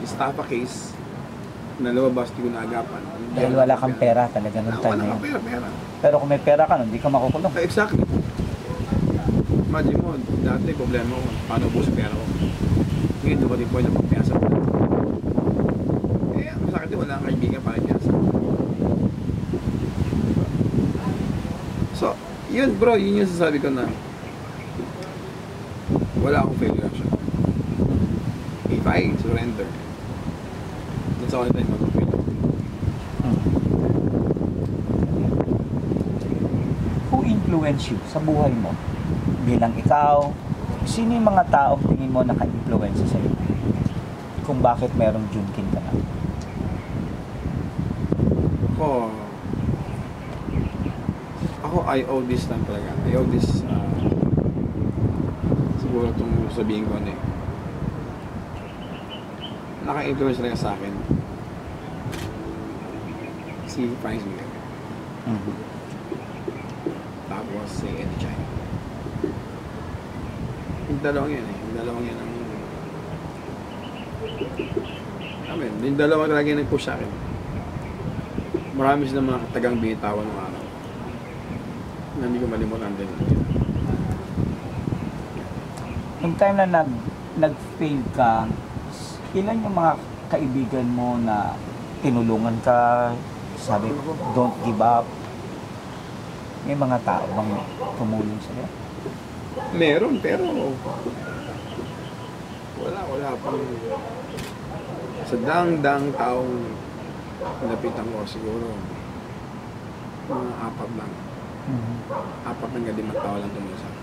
estafa case na lumabas, di ko naagapan. Dahil wala kang pera talaga nung time na Wala yun. kang pera. Pero kung may pera ka nun, hindi ka makukulong. Exactly. Imagine mo, dati problema ko, paano po sa pera ko. Ngayon, dumating po yung pagpiyasa ko. Masakit din, wala kang kaibigan para piyasa. So, yun bro, yun yung sasabi ko na wala akong failure siya. If I surrender, that's all the time mag-failure. Who influence you sa buhay mo? Bilang ikaw, sino yung mga taong tingin mo naka-influence sa'yo? Kung bakit merong Jun K ka na? Ako, I owe this lang talaga. I owe this, siguro itong sabihin ko na naka-influence talaga sa akin. Si Franz Miller. Tapos si Eddie Chai. Yung dalawang yan yung dalawang yan ang yung dalawang talaga yung nag-push sa akin. Marami sila mga katagang binitawan ng araw na hindi ko malimutan din. Yung time na nag-fail ka, ilan yung mga kaibigan mo na tinulungan ka, sabi ko, don't give up? May mga tao bang tumulong sa'yo? Meron, pero wala pang sa dang taong napitan ko siguro mga apat lang. Apat ng galing tao lang tumulong sa akin.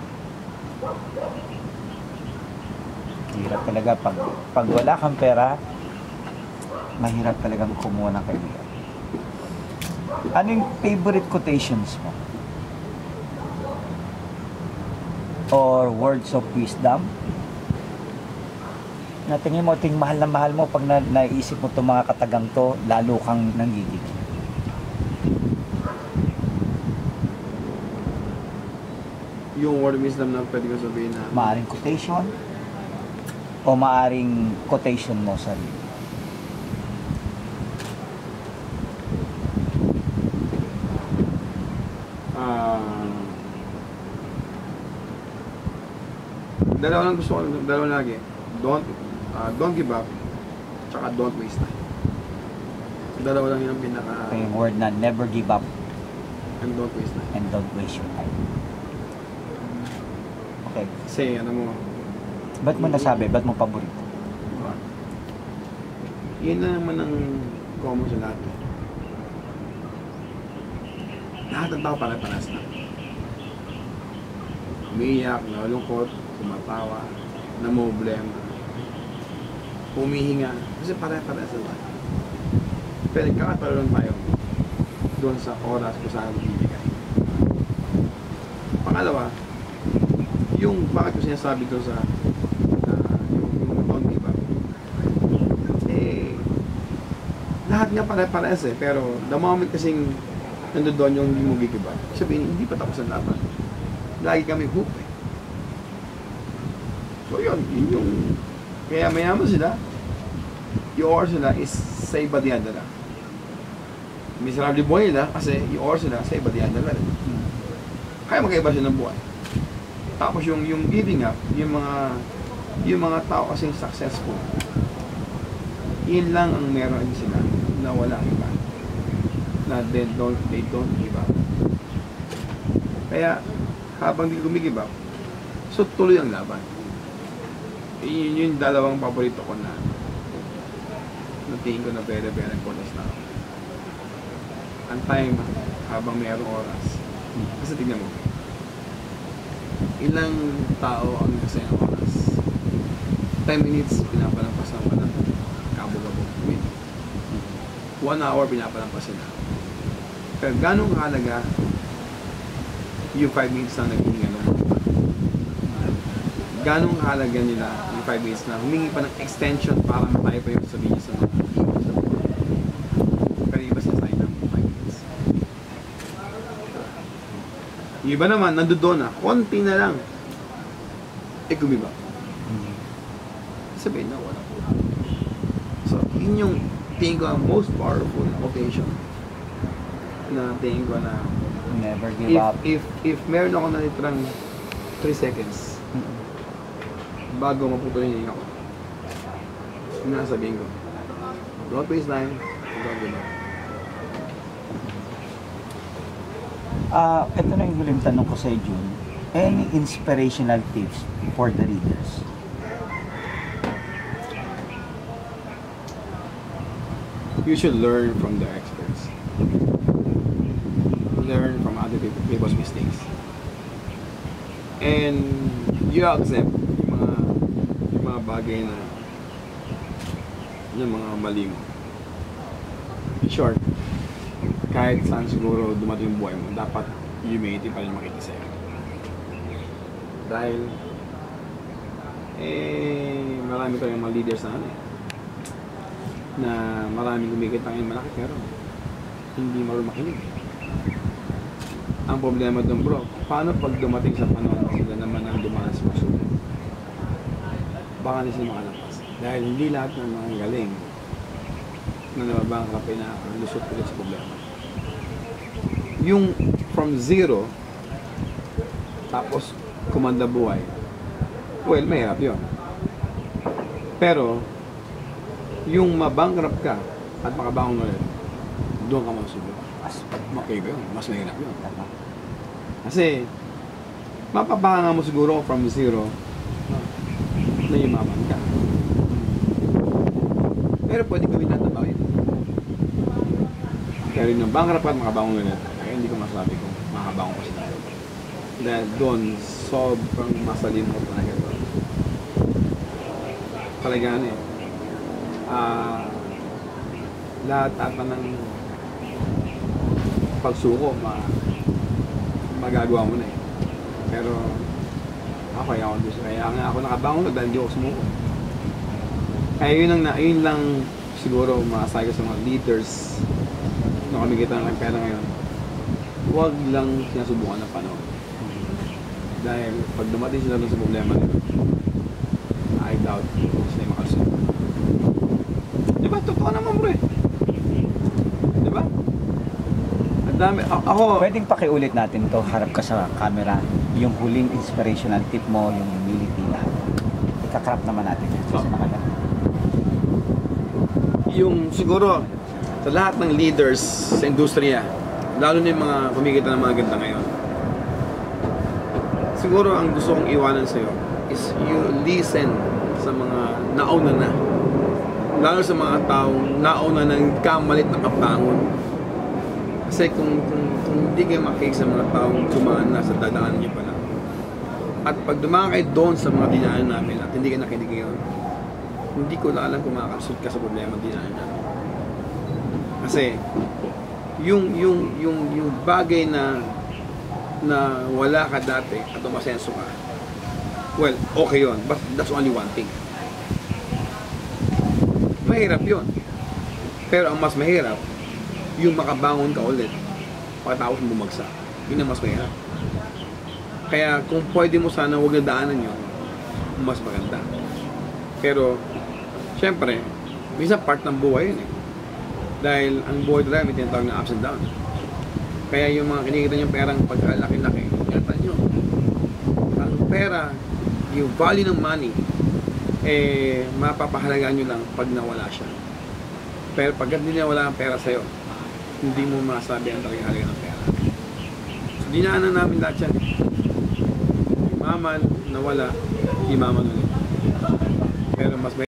Hirap talaga pag wala kang pera, mahirap talagang kumuha ng kaibigan. Ano yung favorite quotations mo? Or words of wisdom? Na tingin mo, mahal na mahal mo pag naisip mo itong mga katagang to, lalo kang nanggigil. Yung word of wisdom na pwede ko sabihin na Maaring quotation o maaring quotation mo sarili? dalawa lang gusto ko, dalawa lagi. Don't give up, tsaka don't waste time. Dalawa lang yun ang pinaka... Okay, yung word na never give up and don't waste time. and don't waste your time. Okay. Kasi ano mo... Ba't mo nasabi? Ba't mo paborito? Yun na naman ang common sa lahat. Lahat ng tao pare-paras na. Umiiyak, nalungkot, tumatawa, namumblema, humihinga. Kasi pare-paras na tayo. Pero kakatalo lang tayo doon sa oras kung saan magbibigay. Pangalawa, yung bakit ko sinasabi doon sa yung don't give up, lahat nga pare-pares pero the moment kasing nandun doon yung hindi mo gigiba, sabihin, hindi pa tapos ang laban. Lagi kami hoop So yun yung kaya mayaman sila, yung oras sila is say ba diyan nila. Miserable buhay nila kasi yung oras sila say ba diyan nila. Kaya magkaiba sila ng buhay. Tapos yung giving up, yung mga tao kasing successful, yun lang ang meron sila na wala iba. Na they don't give up. Kaya habang di gumigive up, so tuloy ang laban. Yun yung dalawang paborito ko na tingin ko na very important na ang time habang mayroong oras. Kasi tingnan mo, ilang tao ang kasi ng oras? 10 minutes pinapalampasan ka ng kabog-abog. 1 hour pinapalampasan na. Pero ganong kahalaga yung 5 minutes na naghihinga ng ganong kahalaga nila yung 5 minutes na humingi pa ng extension para tayo pa yung sabihin sa mga pero iba siya sa ng 5 minutes. Yung iba naman nandoon na konti na lang gumiba sabihin na wala po. So yun yung tingin ko ang most powerful quotation na tingin ko na Never give up. if meron ako nalitrang 3 seconds bago maputol yung hininga ko, yun na sabihin ko, don't waste time, don't give up. Ito na yung huling tanong ko sa Jun. Any inspirational tips for the readers? You should learn from the experts. Learn from other people's mistakes. And you accept yung mga bagay na yung mga mali mo. In short, kahit saan siguro dumating yung buhay mo, dapat humility pa rin makita sa'yo. Dahil marami tayong mga leaders na maraming kumikita ngayon malaki pero hindi marunong makinig. Ang problema doon, bro, paano pag dumating sa panahon sila naman ang dumaan sa masunod? Baka na sila makalampas. Dahil hindi lahat ng mga galing na nababangkrap ay nakalusot ulit sa problema. Yung from zero, tapos kumanda buhay, well, mahirap yun. Pero, yung mabankrupt ka at makabangon ulit, doon ka masubok. Okay ba yun? Mas mahirap yun. Kasi, mapapahanga mo siguro from zero na yumaman ka. Pero pwede gawin natin ba yun? Pero yung bankrupt ka at makabangon ulit, kaya hindi ko masabi kung makabangon ko sila. Dahil doon, sobrang masalimot na ito. Talaga lahat ata ng pagsuko, magagawa mo na eh. Pero, kaya nga ako nakabangon dahil hindi ako sumuko. Kaya yun lang siguro masasabi ko sa mga leaders na kumikita ng pera ngayon. Huwag lang sinasubukan ng panahon. Dahil pag dumating sila sa problema nila, I doubt sila yung makasunod. Diba? Totoo naman bro eh. Diba? Ang dami. Ako... Pwedeng pakiulit natin to, harap ka sa camera. Yung huling inspirational tip mo, yung humility na. Ikakrap naman natin. Kasi nakagano. Yung siguro, sa lahat ng leaders sa industriya, lalo na yung mga kumikita ng mga ganda ngayon, siguro ang gusto kong iwanan sa'yo is you listen sa mga nauna na. Lalo sa mga taong nauna ng kamalit na kapangon. Kasi kung hindi kayo makinig sa mga taong dumaan na sa dadaanan niyo pala, at pag dumaan kayo doon sa mga dinaanan namin at hindi kayo nakinig ngayon, hindi ko alam kung makakalusot ka sa problema dinaanan namin. Kasi yung bagay na wala ka dati at umasenso ka, well, okay yun, but that's only one thing. Mahirap yun. Pero ang mas mahirap, yung makabangon ka ulit pagkatapos bumagsak. Yun ang mas mahirap. Kaya kung pwede mo sana huwag na daanan yun, mas maganda. Pero, syempre, minsan part ng buhay yun eh. Dahil ang buhay talaga may tinatawag na ups and downs. Kaya yung mga kinikita niyong perang pagkalaki-laki, ingatan nyo. Ang pera, yung value ng money, mapapahalagaan nyo lang pag nawala siya. Pero pag hindi nawala ang pera sa'yo, hindi mo masabi ang talagang halaga ng pera. So, dinaanan namin lahat yan. Imaman, nawala, imaman ulit. Pero mas